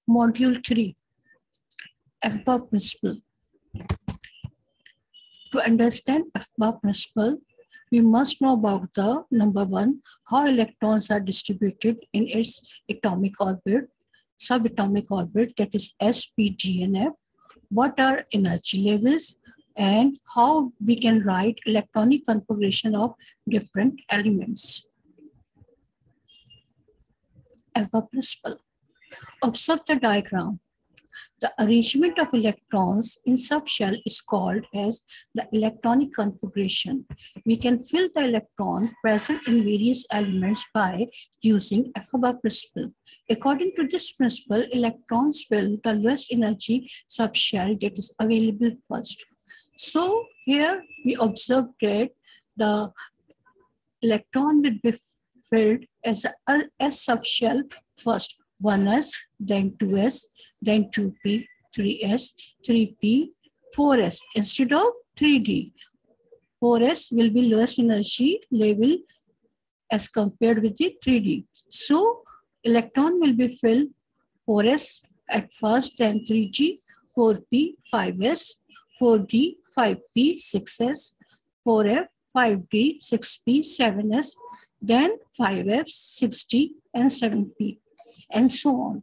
Module 3, FBAR principle. To understand FBAR principle, we must know about the number one, how electrons are distributed in its atomic orbit, subatomic orbit, that is S, P, G, and F. What are energy levels and how we can write electronic configuration of different elements. FBAR principle. Observe the diagram. The arrangement of electrons in subshell is called as the electronic configuration. We can fill the electron present in various elements by using FBAR principle. According to this principle, electrons fill the lowest energy subshell that is available first. So here we observe that the electron will be filled as a S subshell first. 1s, then 2s, then 2p, 3s, 3p, 4s instead of 3d. 4s will be lowest energy level as compared with the 3d. So electron will be filled 4s at first, then 3g, 4p, 5s, 4d, 5p, 6s, 4f, 5d, 6p, 7s, then 5f, 6d, and 7p. And so on.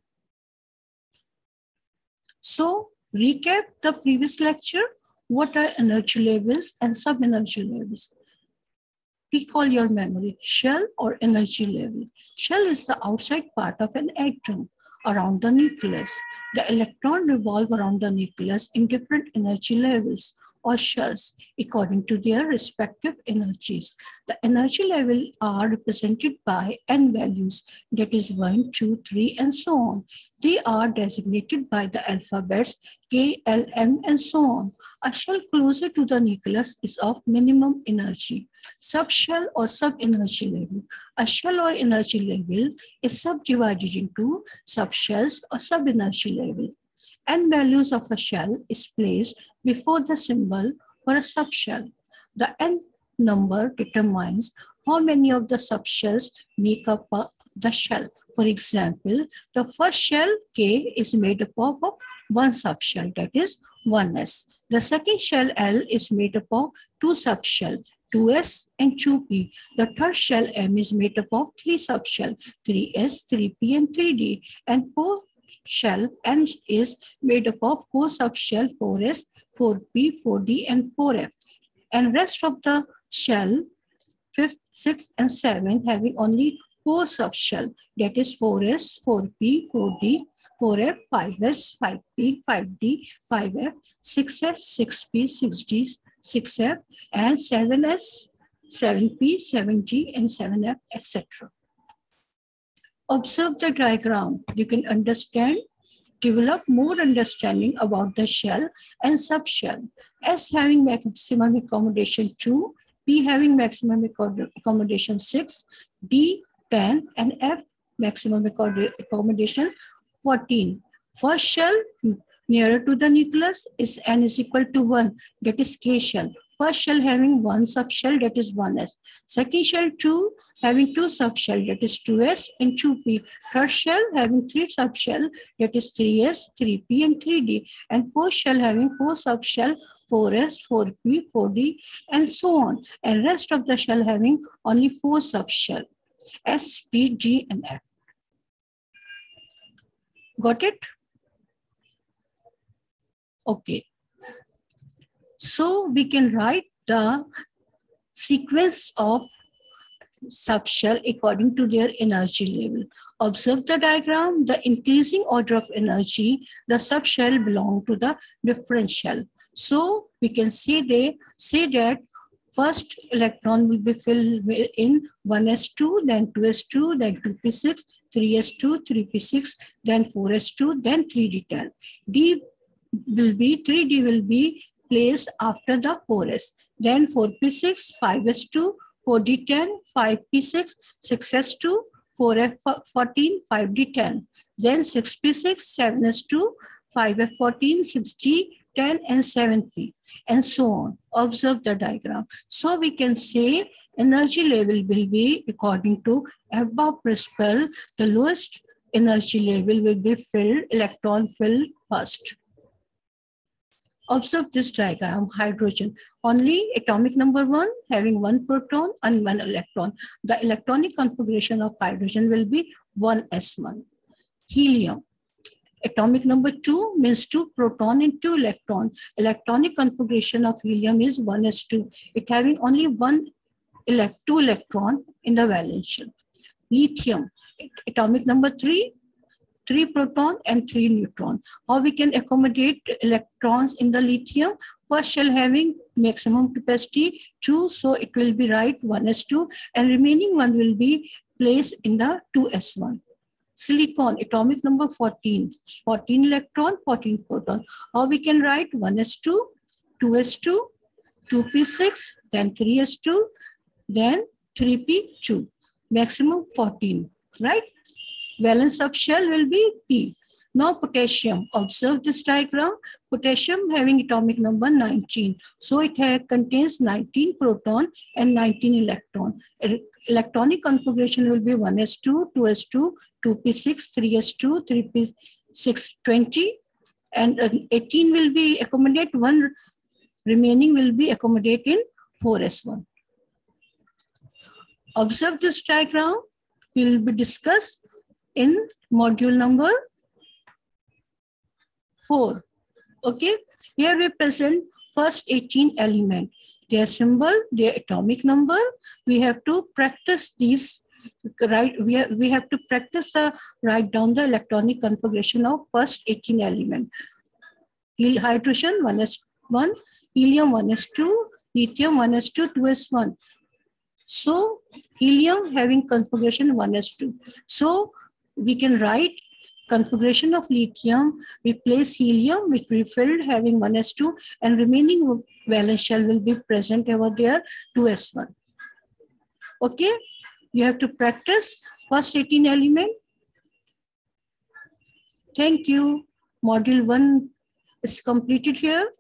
So, recap the previous lecture. What are energy levels and sub-energy levels? Recall your memory. Shell or energy level. Shell is the outside part of an atom around the nucleus. The electron revolve around the nucleus in different energy levels or shells according to their respective energies. The energy levels are represented by n values, that is 1, 2, 3, and so on. They are designated by the alphabets K, L, M, and so on. A shell closer to the nucleus is of minimum energy. Subshell or sub-energy level. A shell or energy level is subdivided into subshells or sub-energy level. N values of a shell is placed before the symbol for a subshell. The n number determines how many of the subshells make up the shell. For example, the first shell K is made up of one subshell, that is 1s. The second shell L is made up of two subshells, 2s and 2p. The third shell M is made up of three subshells, 3s, 3p, and 3d. And fourth shell N is made up of four subshell, 4s, 4p, 4d, and 4f. And rest of the shell, 5th, 6th, and 7th, having only four subshell, that is 4s, 4p, 4d, 4f, 5s, 5p, 5d, 5f, 6s, 6p, 6d, 6f, and 7s, 7p, 7d, and 7f, etc. Observe the diagram. You can develop more understanding about the shell and subshell. S having maximum accommodation 2, P having maximum accommodation 6, D 10, and F maximum accommodation 14. First shell nearer to the nucleus is N is equal to 1, that is K shell. First shell having one subshell, that is 1s. Second shell 2 having two subshell, that is 2s and 2p. Third shell having three subshell, that is 3s, 3p, and 3d. And fourth shell having four subshell, 4s, 4p, 4d, and so on. And rest of the shell having only four subshell, S, P, G, and F. Got it? Okay. So we can write the sequence of subshell according to their energy level. Observe the diagram. The increasing order of energy, the subshell belong to the different shell. So we can say that first electron will be filled in 1s2, then 2s2, then 2p6, 3s2, 3p6, then 4s2, then 3d10. 3d will be placed after the 4s. Then 4p6, 5s2, 4d10, 5p6, 6s2, 4f14, 5d10. Then 6p6, 7s2, 5f14, 6d10, and 7p, and so on. Observe the diagram. So we can say energy level will be according to FBAR principle. The lowest energy level will be filled, electron filled first. Observe this diagram, hydrogen. Only atomic number 1 having 1 proton and 1 electron. The electronic configuration of hydrogen will be 1s1. Helium. Atomic number 2 means 2 proton and 2 electron. Electronic configuration of helium is 1s2. It having only 2 electron in the valence shell. Lithium. Atomic number 3 proton and 3 neutron. How we can accommodate electrons in the lithium? First shell having maximum capacity 2, so it will be right 1s2, and remaining one will be placed in the 2s1. Silicon, atomic number 14 electron, 14 proton. How we can write 1s2, 2s2, 2p6, then 3s2, then 3p2, maximum 14, right? Valence of shell will be P. Now potassium, observe this diagram. Potassium having atomic number 19. So it contains 19 proton and 19 electron. Electronic configuration will be 1s2, 2s2, 2p6, 3s2, 3p6, 20. And 18 will be accommodate, one remaining will be accommodate in 4s1. Observe this diagram. Will be discussed in module number 4. Okay, here we present first 18 element, their symbol, their atomic number. We have to practice these, right? We have to practice the write down the electronic configuration of first 18 element. Hydrogen 1s1, helium 1s2, lithium 1s2, 2s1. So helium having configuration 1s2. So we can write configuration of lithium, we place helium which we filled having 1s2, and remaining valence shell will be present over there 2s1. Okay, you have to practice first 18 element. Thank you. Module 1 is completed here.